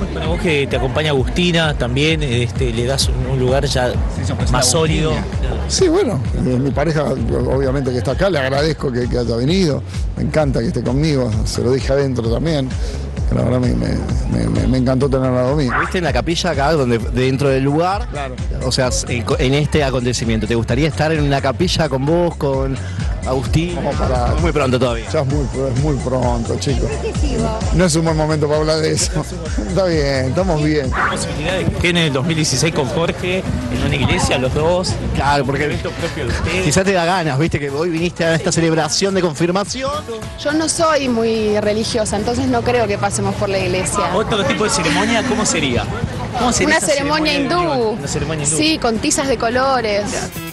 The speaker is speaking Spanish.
Bueno, vos que te acompaña Agustina también, le das un lugar ya más sólido. Sí, bueno, mi pareja obviamente que está acá, le agradezco que haya venido, me encanta que esté conmigo, se lo dije adentro también, que la verdad me encantó tenerla al lado mío. ¿Viste en la capilla acá, donde dentro del lugar? Claro. O sea, en este acontecimiento, ¿te gustaría estar en una capilla con vos, con Agustín? Vamos para... Muy pronto todavía. Ya es muy pronto, chicos. No es un buen momento para hablar de eso. Está bien, estamos bien. ¿Hay posibilidad de que en el 2016 con Jorge, en una iglesia, los dos? Claro, porque Evento propio de ustedes. quizás te da ganas, viste, que hoy viniste a esta celebración de confirmación. Yo no soy muy religiosa, entonces no creo que pasemos por la iglesia. ¿Otro tipo de ceremonia cómo sería? ¿Cómo sería Una esa ceremonia de unión? hindú. Una ceremonia hindú. Sí, con tizas de colores.